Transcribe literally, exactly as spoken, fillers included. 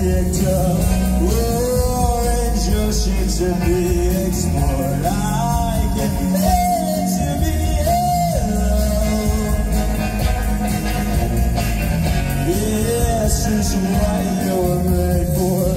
picked up. Orange oceans to be explored. I can wait to be alone. This is what you're made for.